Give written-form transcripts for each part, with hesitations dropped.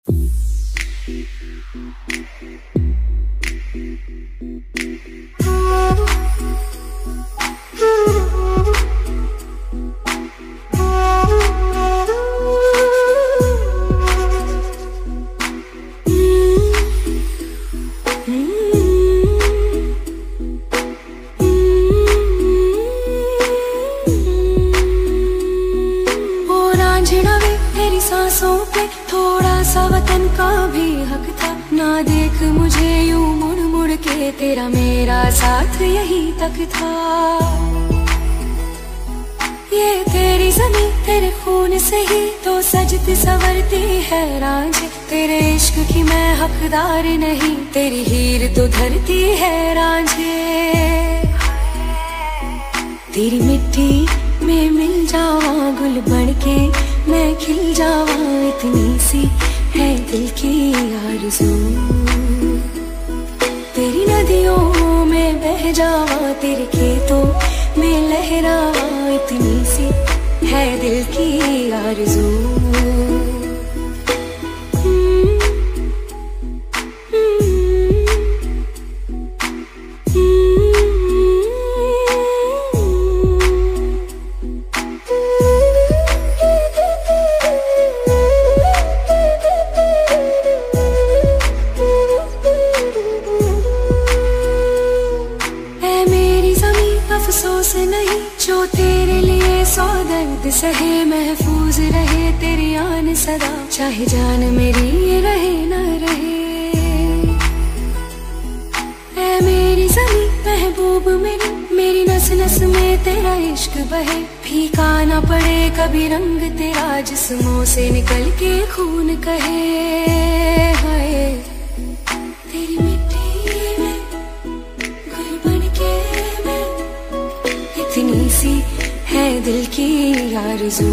तेरी सांसों पे थोड़ा सा वतन का भी हक था। ना देख मुझे यूं मुड़ मुड़ के, तेरा मेरा साथ यही तक था। ये तेरी ज़मीं तेरे खून से ही तो सजती संवरती है रांझे। तेरे इश्क की मैं हकदार नहीं, तेरी हीर तो धरती है रांझे। तेरी मिट्टी में मिल जावा गुल बनके, मैं खिल जावा, इतनी सी है दिल की आरज़ू। तेरी नदियों में बह जावा, तेरे खेतों में लहरावा, इतनी सी है दिल की आरज़ू। अफसोस नहीं जो तेरे लिए सौ दर्द सहे, महफूज रहे तेरी आन सदा, चाहे जान मेरी ये रहे न रहे। ऐ मेरी ज़मीं महबूब मेरी नस नस में तेरा इश्क बहे। फीका ना पड़े कभी रंग तेरा, जिस्मों से निकल के खून कहे। हाय तेरी मिट्टी में गुल बनके, इतनी सी है दिल की आरज़ू।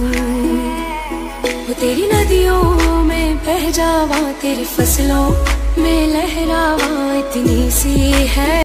वो तेरी नदियों में बह जावा, तेरी फसलों में लहरावा, इतनी सी है